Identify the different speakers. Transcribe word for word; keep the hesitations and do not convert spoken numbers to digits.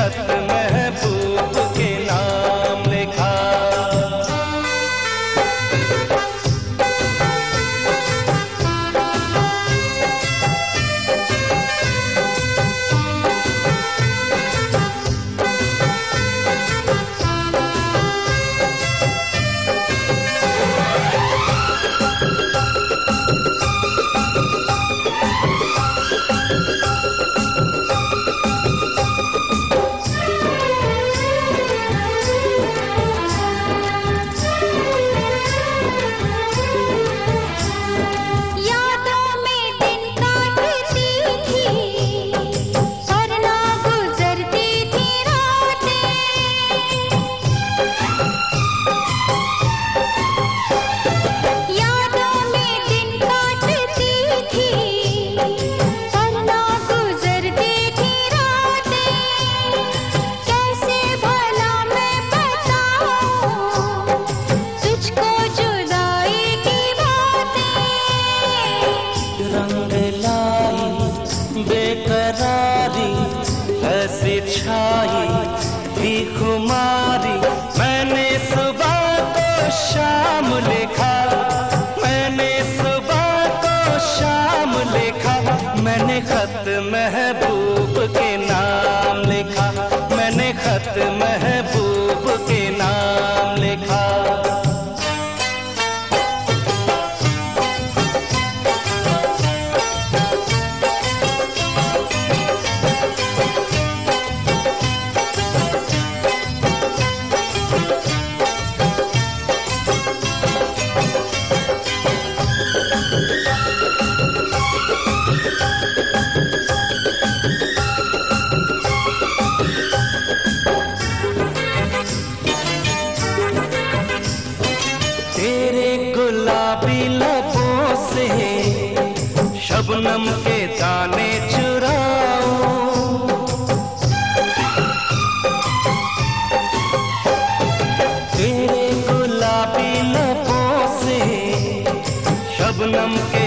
Speaker 1: खत महबूब के नाम लिखा। ऐसी छाई थी खुमारी, मैंने सुबह को शाम लिखा, मैंने सुबह को शाम लिखा, मैंने खत महबूब के नाम लिखा, मैंने खत महबूब के नाम लिखा। तेरे गुलाबी लबों से शबनम के दाने चुराऊं, तेरे गुलाबी लबों से शबनम के